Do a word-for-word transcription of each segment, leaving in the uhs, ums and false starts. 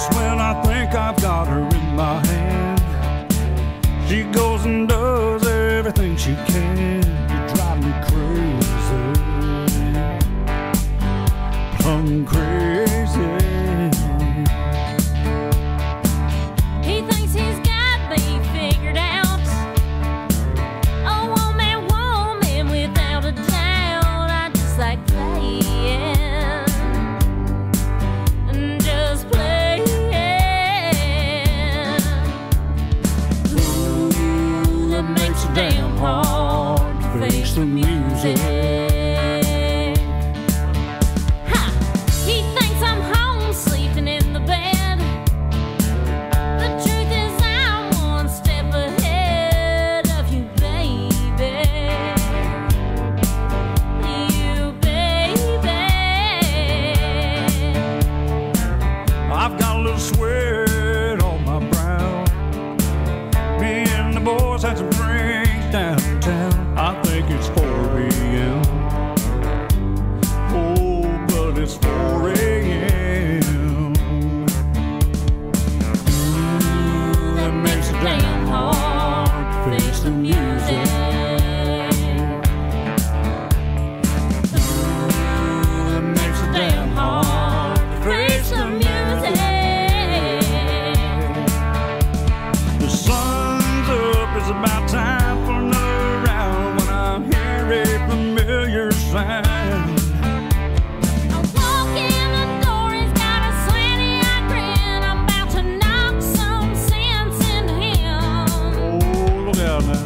Just when I think I've got her in my hand, she goes and does everything she can to drive me crazy, plumb crazy. He thinks he's got me figured out. A woman, woman, without a doubt. I just like playing. Damn hard to face the music. Ha! He thinks I'm home sleeping in the bed. The truth is I'm one step ahead of you, baby. You, baby. I've got a little sweat on my brow. Me and the boys had some drinks downtown. I think it's four A M Oh, but it's four A M Ooh, that makes it damn hard to face the music. Ooh, that makes it damn hard to face the music. The sun's up, it's about time for another round when I hear a familiar sound. I walk in the door, he's got a slanty-eyed grin. I'm about to knock some sense into him. Oh, look out now.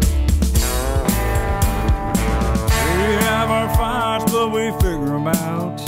But we figure them out.